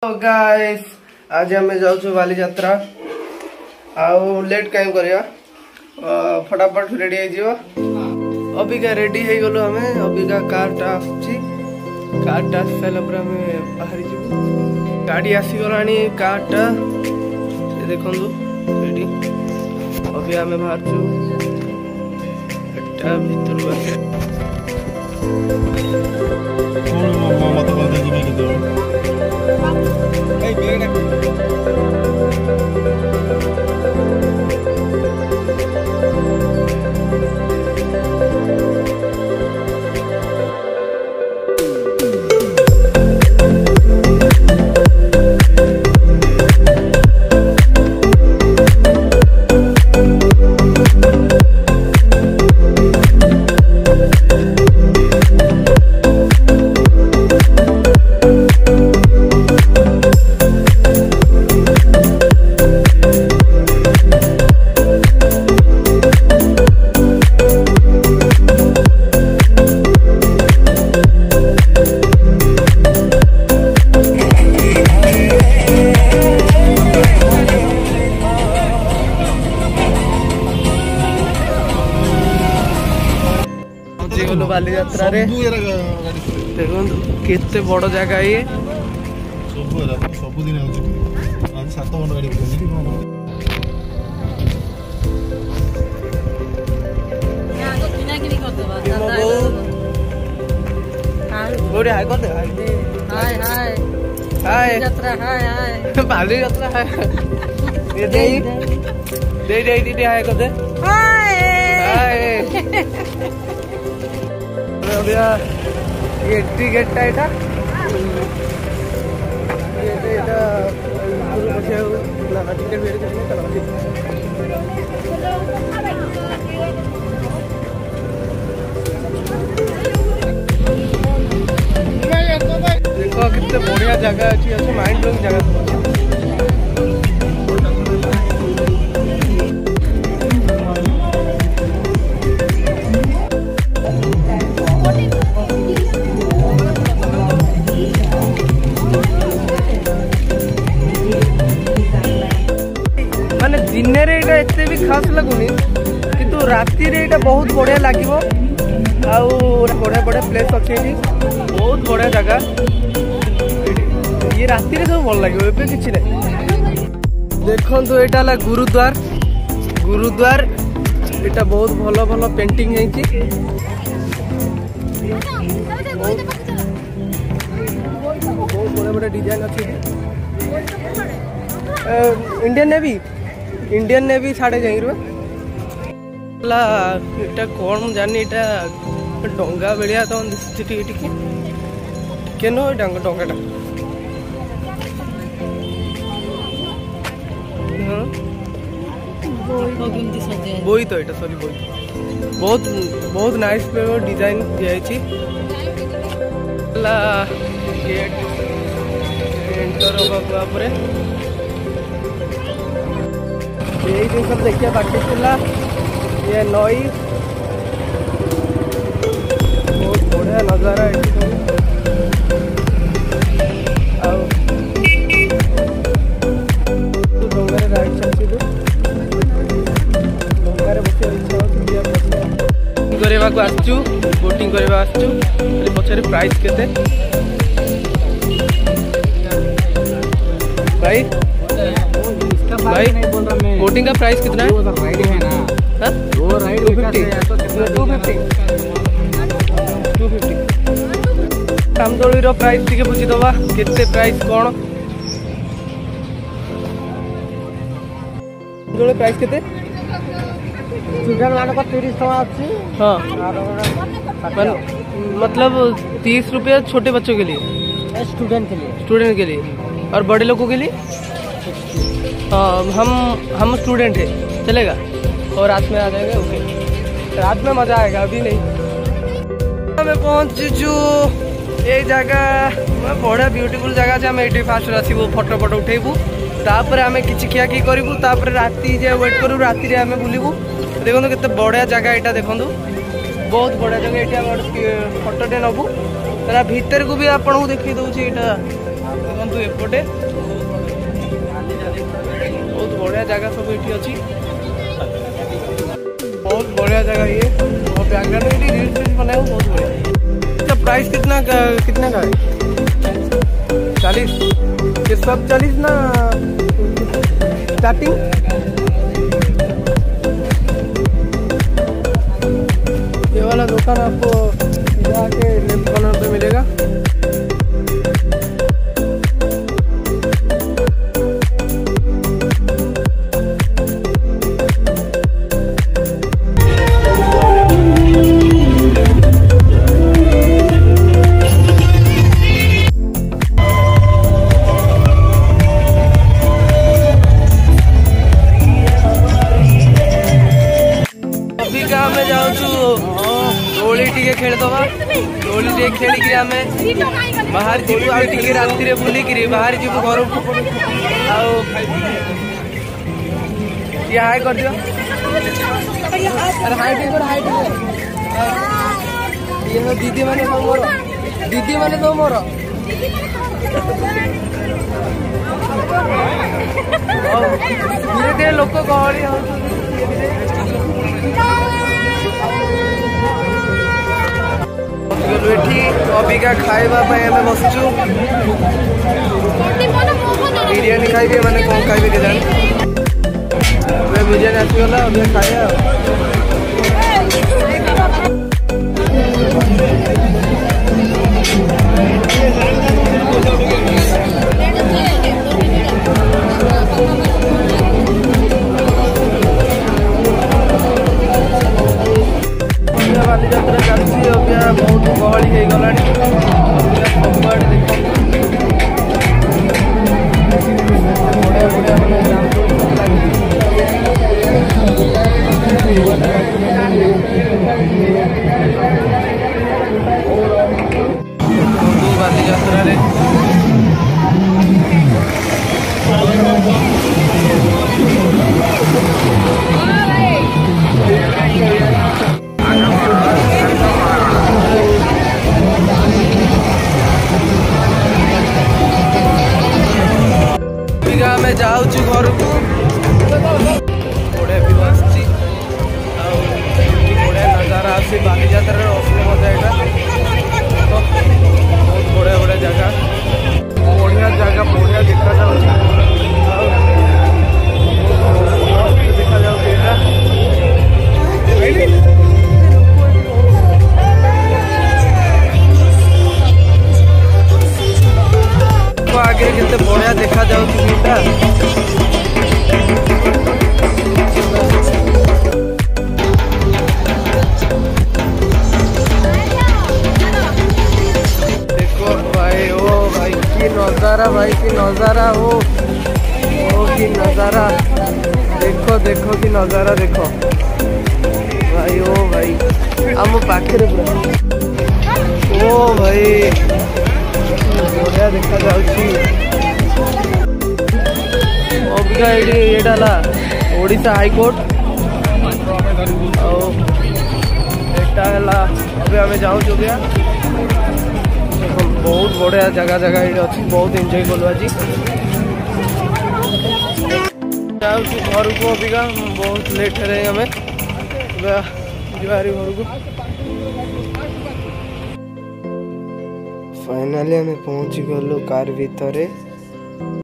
Guys आज आम जाऊँ बाली यात्रा आउ लेट कहीं करिया फटाफट रेडी हो अबिका रेडी हो गलु आम अबिका कारटा आसुची कारटा आस सारा बाहरी जीवु गाड़ी आसीगलानी कारटा देखु रेडी अभी आम बाहर भीतर बाली यात्रा रे देखो केते बड़ जगह ये सब दिन आज 7 घंटा गाड़ी बोरे हाय करते हाय हाय हाय यात्रा हाय बाली यात्रा हाय ये दे हाय करते हाय हाय ये टिकट टाइटा टिकट वेट देखो कितने बढ़िया जगह अच्छी माइंड ब्लोइंग जगह दिन रे एते भी खास लगुनि किंतु राति रे एटा बहुत बढ़िया लागिवो आउ बढ़िया बढ़िया प्लेस अच्छे बहुत बढ़िया जगह ये राति रे सब भल लागिवो एबे किछि नै देखंतु एटा ला गुरुद्वार एटा बहुत भलो भलो पेंटिंग हेछि बहुत बढ़िया बढ़िया डिजाइन अच्छे इंडियन नेवी साढ़े जाई कौन जानी डंगा बेलिया तो केनो डंगाटा बोई तो ये सॉरी बोई बहुत बहुत नाइस डिजाइन दिखाई गेट एंटर होगा यही सब देखिए बाकी थिला ये नई बहुत बढ़िया नजारा डंगार राइट साइड डंगार बोटिंग करवा पचारे प्राइस केते भाई भाई बोटिंग का प्राइस कितना है? राइड है ना वो राइड 250 रामदोली रो प्राइस टिके बुझी दवा केते प्राइस कोन जोले प्राइस केते स्टूडेंट वाला को 30 टका अछि हां मतलब 30 रुपया छोटे बच्चों के लिए स्टूडेंट के लिए और बड़े लोगों के लिए हम स्टूडेंट है चलेगा और रात में आ जाएंगे ओके रात में मजा आएगा अभी नहीं हमें पहुंचीचु ये जगह बढ़िया ब्यूटीफुल जगह से ये फास्ट आसबू फोटो फोटो उठेबू तापर आम कि खियाखी करूँ तापर राति जे वेट करूँ राति आम बुलू देखो केते बढ़िया जगह यहाँ देखो बहुत बढ़िया जगह ये फोटोटे नबू तार भितर को भी आपको देखी दूसरी यहाँ देखु एपटे बहुत बढ़िया जगह सब ये अच्छी बहुत बढ़िया जगह ये और बैंगलोर में रील्स बनाए बहुत बढ़िया। इसका प्राइस कितना का है 40 ये सब 40 ना स्टार्टिंग। ये वाला दुकान आपको सीधा के लेफ्ट कॉर्नर पे मिलेगा। दोली टिके खेलदबा दोली टे खेलिक बाहर जीवु आ टिके राति बुलिक बाहर जीवु घर हाई कर दियो अरे हाई ये दीदी माने तो मोर धीरे धीरे लोक गहली अबिका खाइबा बसचु बिरियानी खाइबे मैंने कौन खाइबे के जान बिरियानी आसीगला अभी खाइए बालीजात्रा चलती बहुत गहली हो गला सबुआड़े देख बालीजात्रा मैं जाऊँ घर को बढ़िया व्यू आसी बढ़िया नजारा आसी बालीजात्रा असली मजा यहाँ बहुत बढ़िया बढ़िया जगह बढ़िया जगह बढ़िया देखा देखा जाऊँ आगे केते बढ़िया देखा जाउची भीटा देखो भाई ओ भाई की नजारा ओ की नजारा देखो की नजारा देखो भाई ओ भाई आम पाखे ओ भाई बढ़िया देखा जाउची अबिका एटा ओडिशा हाईकोर्ट अबे आम जाऊँ बहुत बढ़िया जगह ये अच्छी बहुत एंजॉय कलु आज जाऊँ घर को अबिका बहुत लेट है आम घर को फाइनाली आम पहुँची गलु कार भितर।